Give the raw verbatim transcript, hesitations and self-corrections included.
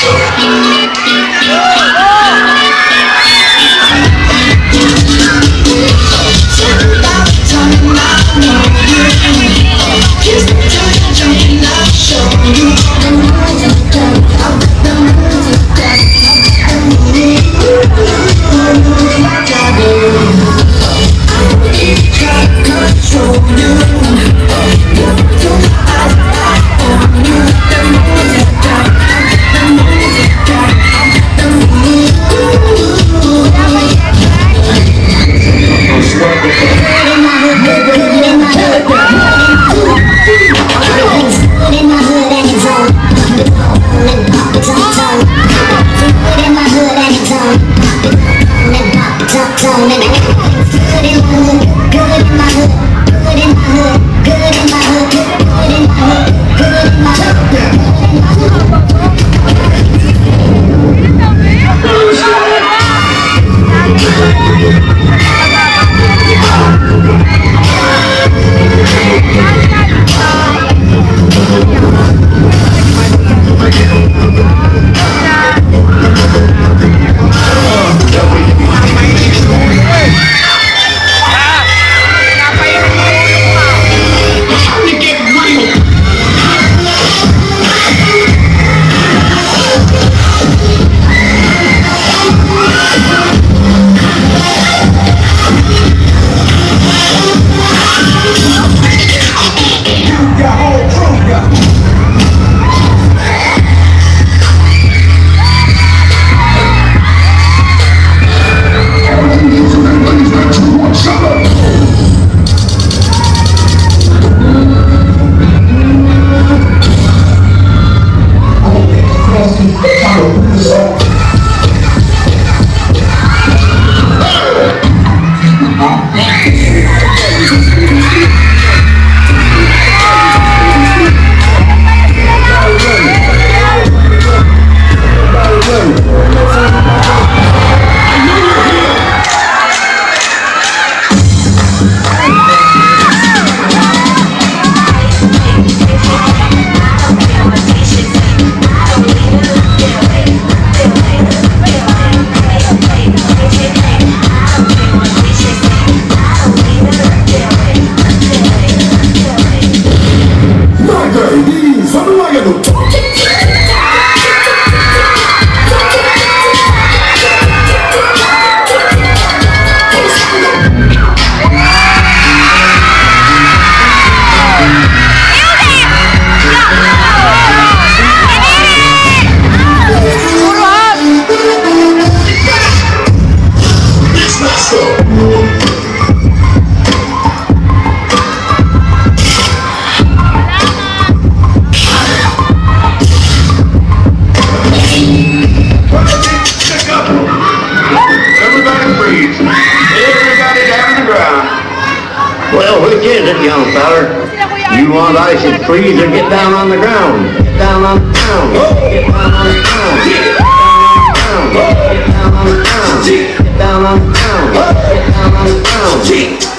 Well, which is it, young feller? You want ice and freeze or get down on the ground? Get down on the ground. Get down on the ground. Get down on the ground. Get down on the ground. Get down on the ground. Get down on the ground.